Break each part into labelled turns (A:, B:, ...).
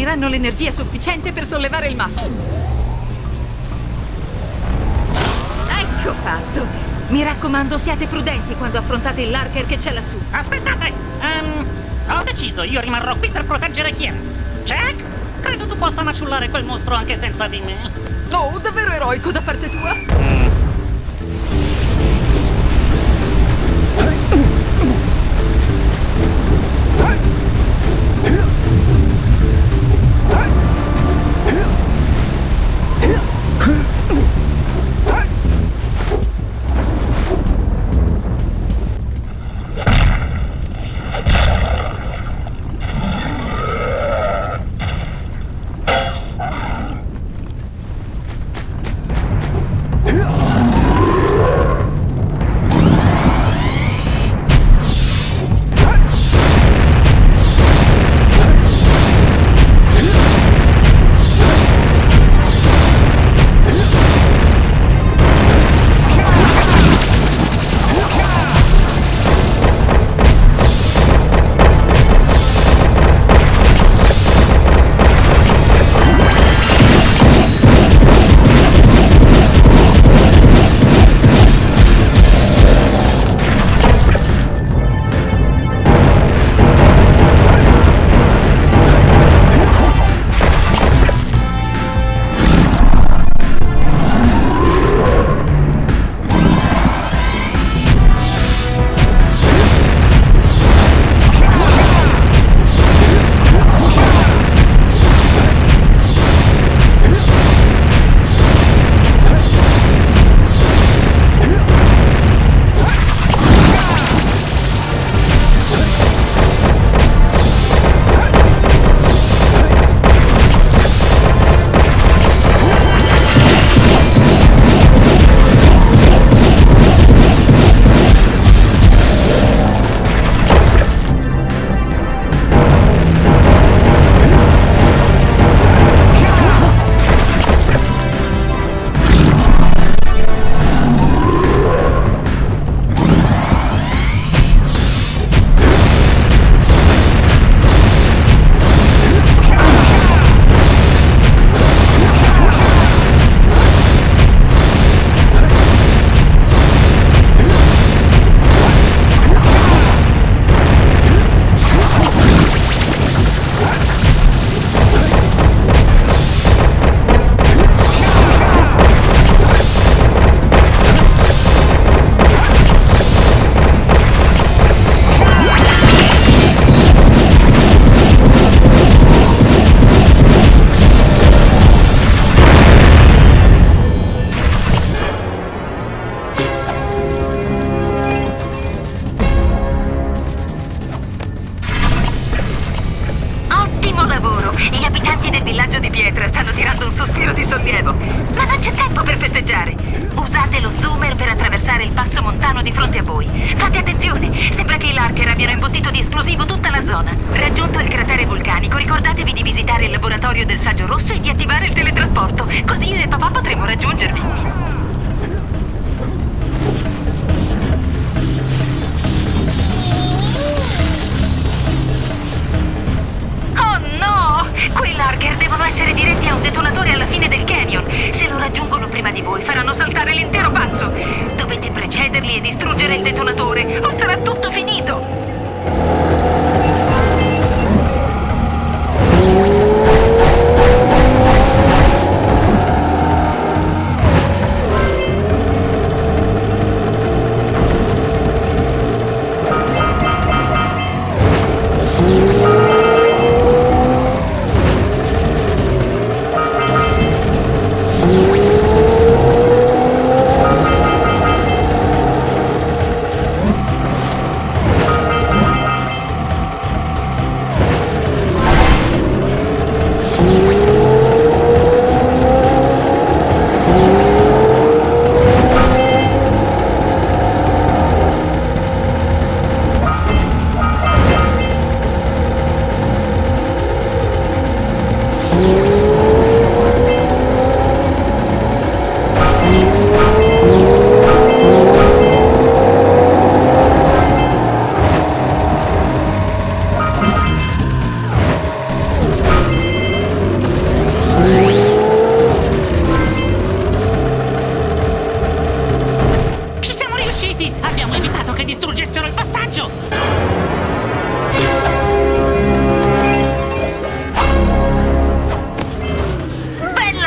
A: forniranno l'energia sufficiente per sollevare il masso. Ecco fatto. Mi raccomando, siate prudenti quando affrontate il lurker che c'è lassù.
B: Aspettate! Ho deciso, io rimarrò qui per proteggere Kiera. Jack, credo tu possa maciullare quel mostro anche senza di me.
A: Oh, davvero eroico da parte tua.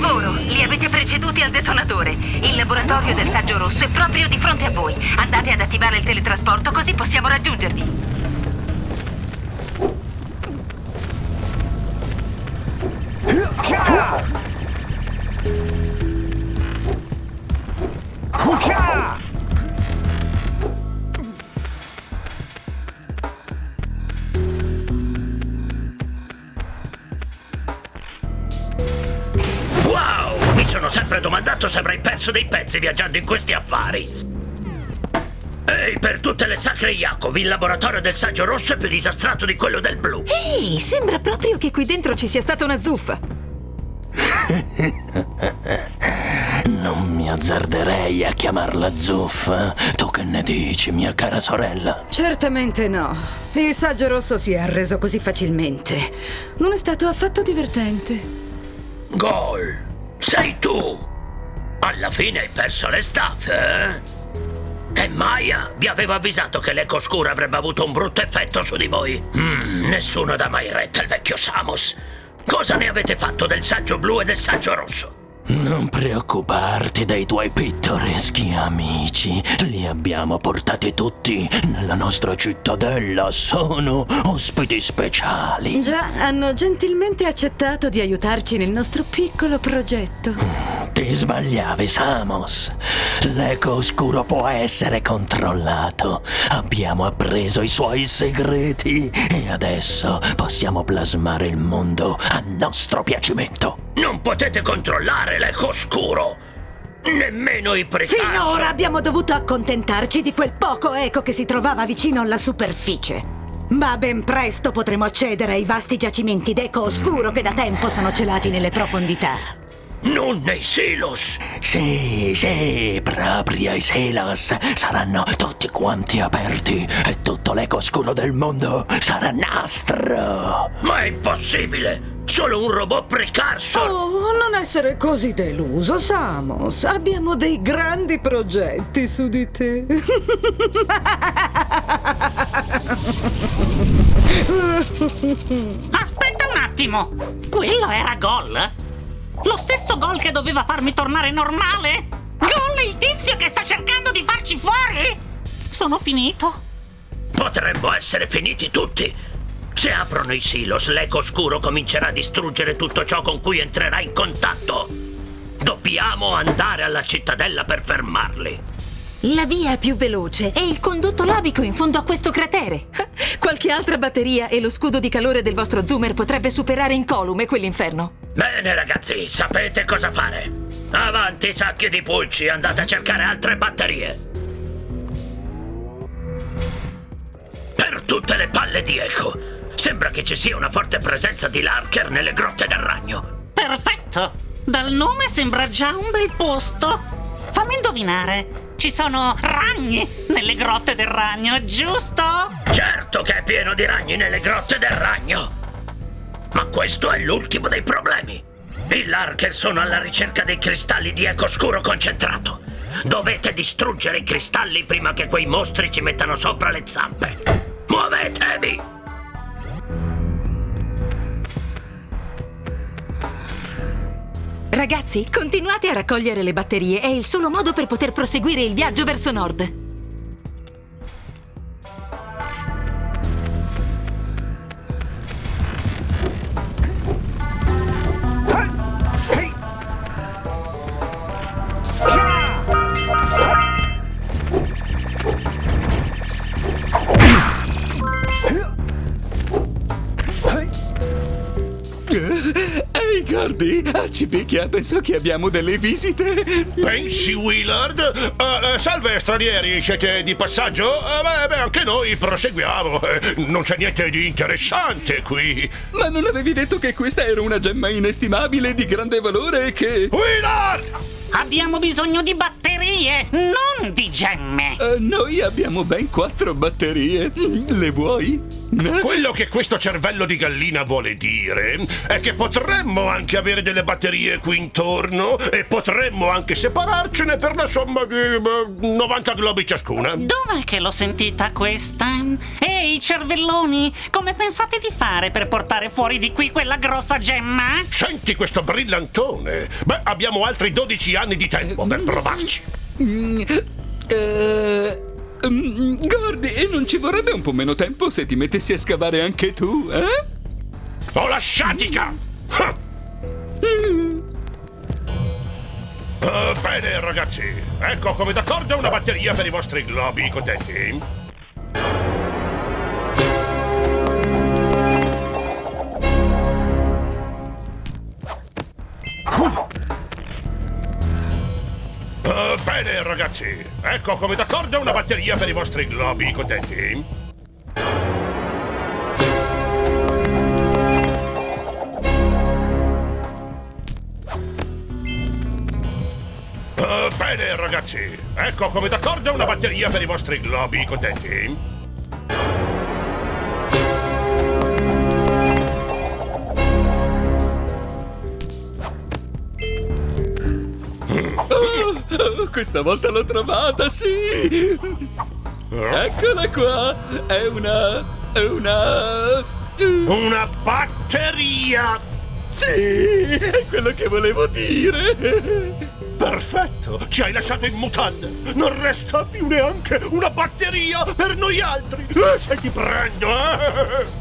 A: lavoro! Li avete preceduti al detonatore. Il laboratorio del Saggio Rosso è proprio di fronte a voi. Andate ad attivare il teletrasporto, così possiamo raggiungervi.
C: Wow! Mi sono sempre domandato se avrei perso dei pezzi viaggiando in questi affari. Ehi, per tutte le sacre Jacob, il laboratorio del Saggio Rosso è più disastrato di quello del blu.
A: Ehi, sembra proprio che qui dentro ci sia stata una zuffa.
D: Non mi azzarderei a chiamarla zuffa. Tu che ne dici, mia cara sorella?
E: Certamente no. Il Saggio Rosso si è arreso così facilmente. Non è stato affatto divertente.
C: Gol! Sei tu! Alla fine hai perso le staffe, eh? E Maya vi avevo avvisato che l'eco oscura avrebbe avuto un brutto effetto su di voi. Nessuno dà mai retta al vecchio Samus. Cosa ne avete fatto del Saggio Blu e del Saggio Rosso?
D: Non preoccuparti dei tuoi pittoreschi amici. Li abbiamo portati tutti nella nostra cittadella. Sono ospiti speciali.
E: Già, hanno gentilmente accettato di aiutarci nel nostro piccolo progetto.
D: Ti sbagliavi, Samus. L'eco oscuro può essere controllato. Abbiamo appreso i suoi segreti e adesso possiamo plasmare il mondo a nostro piacimento.
C: Non potete controllare l'eco oscuro! Nemmeno i precari!
E: Finora abbiamo dovuto accontentarci di quel poco eco che si trovava vicino alla superficie. Ma ben presto potremo accedere ai vasti giacimenti d'eco oscuro che da tempo sono celati nelle profondità.
C: Non nei silos!
D: Sì, proprio i silos saranno tutti quanti aperti e tutto l'eco oscuro del mondo sarà nostro.
C: Ma è impossibile! Solo un robot precarso!
E: Oh, non essere così deluso, Samus. Abbiamo dei grandi progetti su di te.
B: Aspetta un attimo! Quello era Gol? Lo stesso Gol che doveva farmi tornare normale? Gol è il tizio che sta cercando di farci fuori? Sono finito?
C: Potremmo essere finiti tutti! Se aprono i silos, l'eco oscuro comincerà a distruggere tutto ciò con cui entrerà in contatto. Dobbiamo andare alla cittadella per fermarli.
A: La via più veloce è il condotto lavico in fondo a questo cratere. Qualche altra batteria e lo scudo di calore del vostro zoomer potrebbe superare incolume quell'inferno.
C: Bene ragazzi, sapete cosa fare. Avanti sacchi di pulci, andate a cercare altre batterie. Per tutte le palle di eco, sembra che ci sia una forte presenza di Lurker nelle grotte del ragno.
B: Perfetto! Dal nome sembra già un bel posto. Fammi indovinare. Ci sono ragni nelle grotte del ragno, giusto?
C: Certo che è pieno di ragni nelle grotte del ragno. Ma questo è l'ultimo dei problemi. I Lurker sono alla ricerca dei cristalli di eco oscuro concentrato. Dovete distruggere i cristalli prima che quei mostri ci mettano sopra le zampe. Muovetevi!
A: Ragazzi, continuate a raccogliere le batterie. È il solo modo per poter proseguire il viaggio verso nord.
F: Ehi, Gordy, ci picchia, penso che abbiamo delle visite.
G: Pensi, Willard? Salve, stranieri, siete di passaggio? Beh, anche noi proseguiamo. Non c'è niente di interessante qui.
F: Ma non avevi detto che questa era una gemma inestimabile di grande valore e che...
G: Willard!
B: Abbiamo bisogno di batterie, non di gemme.
F: Noi abbiamo ben 4 batterie. Le vuoi?
G: Quello che questo cervello di gallina vuole dire è che potremmo anche avere delle batterie qui intorno e potremmo anche separarcene per la somma di 90 globi ciascuna.
B: Dov'è che l'ho sentita questa? Ehi, cervelloni, come pensate di fare per portare fuori di qui quella grossa gemma?
G: Senti questo brillantone. Beh, abbiamo altri 12 anni di tempo per provarci.
F: Gordy, non ci vorrebbe un po' meno tempo se ti mettessi a scavare anche tu, eh?
G: Ho la sciatica! Bene, ragazzi. Ecco come d'accordo una batteria per i vostri globi contenti. Bene, ragazzi. Ecco come d'accordo una batteria per i vostri globi contenti. Bene, ragazzi. Ecco come d'accordo una batteria per i vostri globi contenti.
F: Questa volta l'ho trovata, sì! Eccola qua! È una
G: batteria!
F: Sì! È quello che volevo dire!
G: Perfetto! Ci hai lasciato in mutande! Non resta più neanche una batteria per noi altri! Se ti prendo, eh!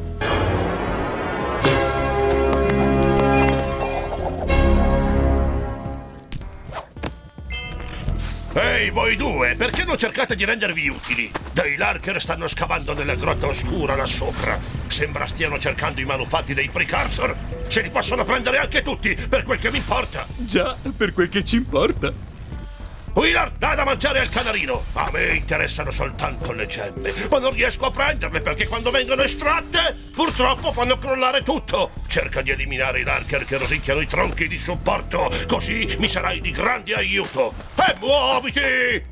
G: Ehi, voi due, perché non cercate di rendervi utili? Dei Larker stanno scavando nella grotta oscura là sopra. Sembra stiano cercando i manufatti dei Precursor. Se li possono prendere anche tutti, per quel che mi importa.
F: Già, per quel che ci importa.
G: Willard, dà da mangiare al canarino. A me interessano soltanto le gemme, ma non riesco a prenderle perché quando vengono estratte, purtroppo fanno crollare tutto. Cerca di eliminare i Larker che rosicchiano i tronchi di supporto, così mi sarai di grande aiuto. E muoviti!